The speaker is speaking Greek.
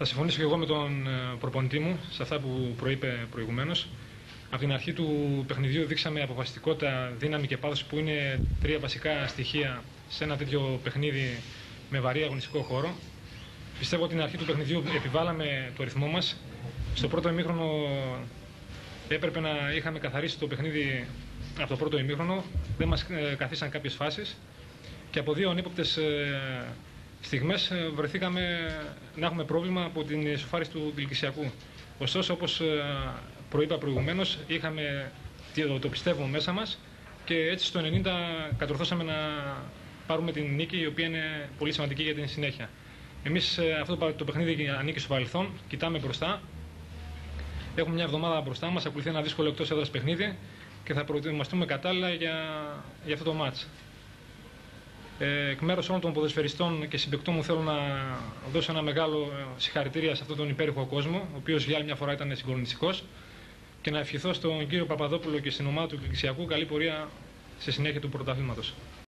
Θα συμφωνήσω και εγώ με τον προπονητή μου σε αυτά που προείπε προηγουμένως. Από την αρχή του παιχνιδιού δείξαμε αποφασιστικότητα, δύναμη και πάθος, που είναι τρία βασικά στοιχεία σε ένα τέτοιο παιχνίδι με βαρύ αγωνιστικό χώρο. Πιστεύω ότι την αρχή του παιχνιδιού επιβάλαμε το ρυθμό μας. Στο πρώτο ημίχρονο έπρεπε να είχαμε καθαρίσει το παιχνίδι από το πρώτο ημίχρονο. Δεν μας καθίσαν κάποιες φάσεις και από δύο ανύποπτες στιγμές βρεθήκαμε να έχουμε πρόβλημα από την ισοφάριση του Κιλκυσιακού. Ωστόσο, όπως προείπα προηγουμένως, είχαμε το πιστεύω μέσα μας και έτσι στο 90 κατορθώσαμε να πάρουμε την νίκη, η οποία είναι πολύ σημαντική για την συνέχεια. Εμείς αυτό το παιχνίδι ανήκει στο παρελθόν, κοιτάμε μπροστά. Έχουμε μια εβδομάδα μπροστά μας, ακολουθεί ένα δύσκολο εκτός έδρας παιχνίδι και θα προετοιμαστούμε κατάλληλα για αυτό το μάτς. Εκ μέρους όλων των ποδοσφαιριστών και συμπαικτών μου θέλω να δώσω ένα μεγάλο συγχαρητήρια σε αυτόν τον υπέροχο κόσμο, ο οποίος για άλλη μια φορά ήταν συγκλονιστικός, και να ευχηθώ στον κύριο Παπαδόπουλο και στην ομάδα του Κιλκυσιακού καλή πορεία στη συνέχεια του πρωταθλήματος.